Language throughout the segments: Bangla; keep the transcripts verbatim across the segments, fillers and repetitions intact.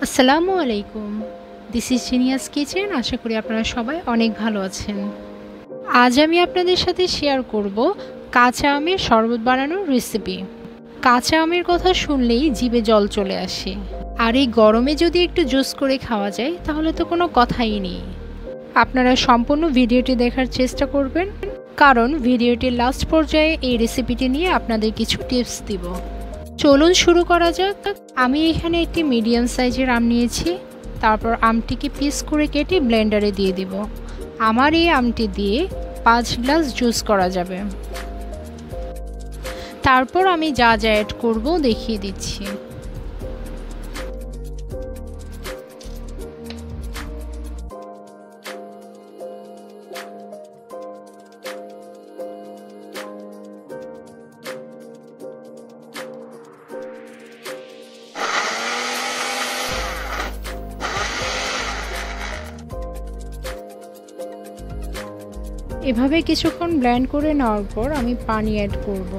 আসসালামু আলাইকুম। This is genius kitchen. আশা করি আপনারা সবাই অনেক ভালো আছেন। আজ আমি আপনাদের সাথে শেয়ার করব কাঁচা আমের শরবত বানানোর রেসিপি। কাঁচা আমের কথা শুনলেই জিভে জল চলে আসে, আর এই গরমে যদি একটু জুস করে খাওয়া যায় তাহলে তো কোনো কথাই নেই। আপনারা সম্পূর্ণ ভিডিওটি দেখার চেষ্টা করবেন, কারণ ভিডিওটির লাস্ট পর্যায়ে এই রেসিপিটি নিয়ে আপনাদের কিছু টিপস দিব। চলুন শুরু করা যাক। আমি এখানে একটি মিডিয়াম সাইজের আম নিয়েছি। তারপর আমটিকে পিস করে কেটে ব্লেন্ডারে দিয়ে দিব। আমার এই আমটি দিয়ে পাঁচ গ্লাস জুস করা যাবে। তারপর আমি যা যা অ্যাড করব দেখিয়ে দিচ্ছি। এভাবে কিছুক্ষণ ব্লেন্ড করে নেওয়ার পর আমি পানি অ্যাড করব।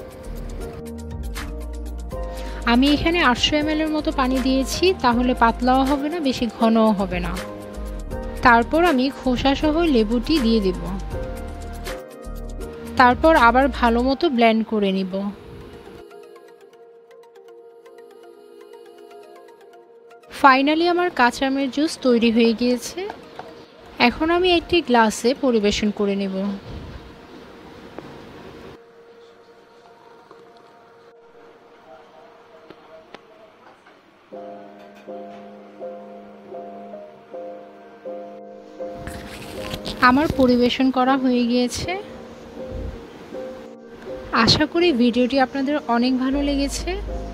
আমি এখানে আটশো এম এল এর মতো পানি দিয়েছি, তাহলে পাতলাও হবে না, বেশি ঘনও হবে না। তারপর আমি খোসা সহ লেবুটি দিয়ে দেব। তারপর আবার ভালো মতো ব্লেন্ড করে নিব। ফাইনালি আমার কাঁচা আমের জুস তৈরি হয়ে গিয়েছে। এখন আমি একটি গ্লাসে পরিবেশন করে নেব। আমার পরিবেশন করা হয়ে গিয়েছে। আশা করি ভিডিওটি আপনাদের অনেক ভালো লেগেছে।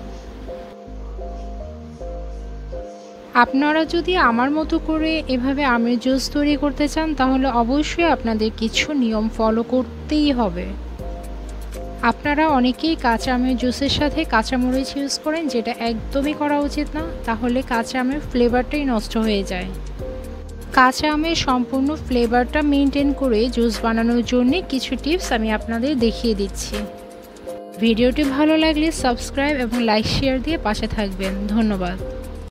আপনারা যদি আমার মতো করে এভাবে আমের জুস তৈরি করতে চান তাহলে অবশ্যই আপনাদের কিছু নিয়ম ফলো করতেই হবে। আপনারা অনেকেই কাঁচা আমের জুসের সাথে কাঁচামরিচ ইউজ করেন, যেটা একদমই করা উচিত না, তাহলে কাঁচা আমের ফ্লেভারটাই নষ্ট হয়ে যায়। কাঁচা আমের সম্পূর্ণ ফ্লেভারটা মেনটেন করে জুস বানানোর জন্য কিছু টিপস আমি আপনাদের দেখিয়ে দিচ্ছি। ভিডিওটি ভালো লাগলে সাবস্ক্রাইব এবং লাইক শেয়ার দিয়ে পাশে থাকবেন। ধন্যবাদ।